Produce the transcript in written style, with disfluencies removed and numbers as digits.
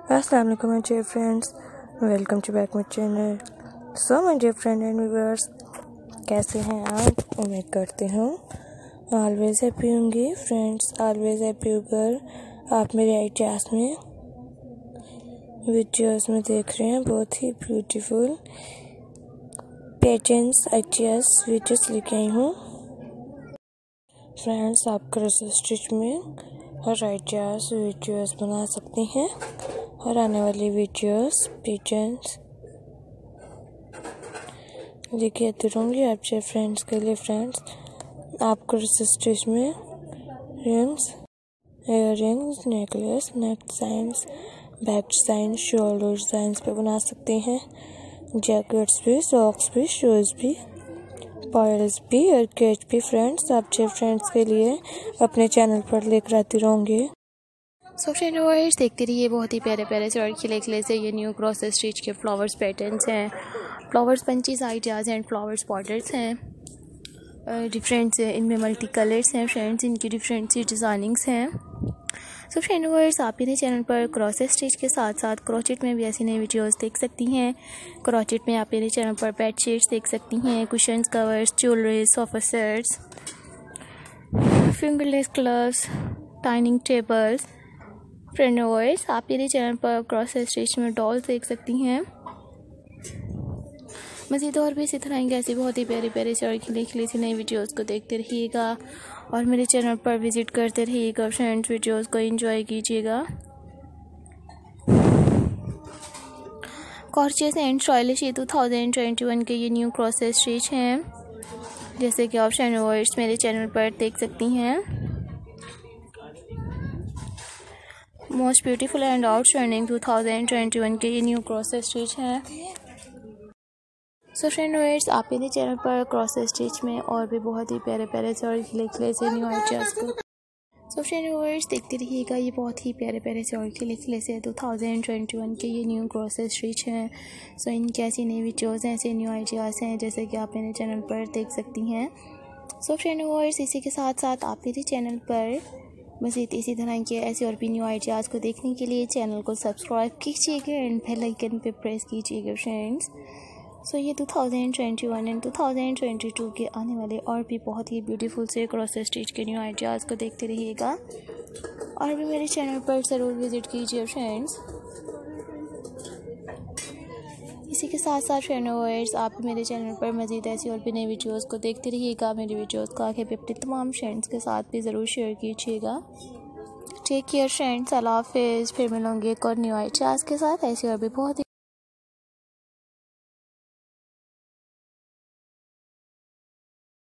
अस्सलाम वालेकुम my dear friends, welcome to back my channel. So my dear friend and viewers, कैसे हैं आप? उम्मीद करती हूँ ऑलवेज हैप्पी होंगी। फ्रेंड्स, ऑलवेज हैप्पी होकर आप मेरे आईडियाज़ में वीडियोस में देख रहे हैं बहुत ही ब्यूटीफुल पेजेंट्स आइडियाज़ वीडियोस लेके आई हूँ। फ्रेंड्स, आप क्रॉस स्टिच में हर आइडियाज़ वीडियोस बना सकती हैं और आने वाली वीडियोस पेजेंट्स लेके आती रहूँगी आपके फ्रेंड्स के लिए। फ्रेंड्स, आप क्रॉस स्टिच में rings, earrings, necklace, neck science, back science, shoulder science पे बना सकती हैं। जैकेट्स भी, सॉक्स भी, शूज़ भी, पायल्स भी और केच भी। फ्रेंड्स, आपके फ्रेंड्स के लिए अपने चैनल पर लेकर आती रहूँगी। सो फ्रेंड व्यूअर्स, देखते रहिए बहुत ही प्यारे प्यारे से और खिले खिले से ये न्यू क्रॉस स्टिच के फ्लावर्स पैटर्न्स हैं, flowers punches ideas and flowers borders हैं। डिफरेंट इनमें मल्टी कलर्स हैं फ्रेंड्स, इनकी डिफरेंट सी डिज़ाइनिंग्स हैं। सो फ्रेंड व्यूअर्स, आप मेरे चैनल पर क्रॉस स्टिच के साथ साथ क्रोचेट में भी ऐसी नई वीडियोस देख सकती हैं। क्रोचेट में आप मेरे चैनल पर बेड शीट्स देख सकती हैं, cushions, covers, jewellery, sofa sets, fingerless gloves, dining tables. Friend viewers, आप मेरे चैनल पर क्रॉस स्टिच में डॉल्स देख सकती हैं। मज़ीद और भी इसी तरह की ऐसी बहुत ही प्यारी प्यारी से और खिले खिले सी नई वीडियोस को देखते रहिएगा और मेरे चैनल पर विजिट करते रहिएगा। फ्रेंड्स, वीडियोस को एंजॉय कीजिएगा। कॉर्जियस एंड स्टाइलिश 2021 के ये न्यू क्रॉस स्टिच हैं, जैसे कि आप फ्रेंड व्यूअर्स मेरे चैनल पर देख सकती हैं। मोस्ट ब्यूटीफुल एंड आउटस्टैंडिंग 2021 के ये न्यू क्रॉस स्टिच हैं। सो फ्रेंड व्यूअर्स, आप मेरे चैनल पर क्रॉस स्टिच में और भी बहुत ही प्यारे प्यारे से और खिले खिले से न्यू आइडियाज़ को सो फ्रेंड व्यूअर्स देखते रहिएगा। ये बहुत ही प्यारे प्यारे से और खिले खिले से 2021 के ये न्यू क्रॉस स्टिच हैं। सो इनकी ऐसी नई वीडियोज़ हैं, ऐसे न्यू आइडियाज़ हैं, जैसे कि आप मेरे चैनल पर देख सकती हैं। सो फ्रेंड व्यूअर्स, इसी के साथ साथ आप मेरे चैनल पर मज़ीद इसी तरह के ऐसे और भी न्यू आइडियाज़ को देखने के लिए चैनल को सब्सक्राइब कीजिएगा एंड बेल आइकन पे प्रेस कीजिएगा। फ्रेंड्स, सो ये 2021 एंड 2022 के आने वाले और भी बहुत ही ब्यूटीफुल से क्रॉस स्टिच के न्यू आइडियाज़ को देखते रहिएगा और भी मेरे चैनल पर ज़रूर विज़िट कीजिए। फ्रेंड्स, इसी के साथ साथ फ्रेंड व्यूअर्स, आप मेरे चैनल पर मज़ीद ऐसी और भी नई वीडियोज़ को देखते रहिएगा। मेरी वीडियोज़ को आगे पे अपने तमाम फ्रेंड्स के साथ भी ज़रूर शेयर कीजिएगा। टेक केयर फ्रेंड्स, अल्लाह हाफिज़। फिर मिलूँगी एक और न्यू आइडियाज़ के साथ ऐसी और भी बहुत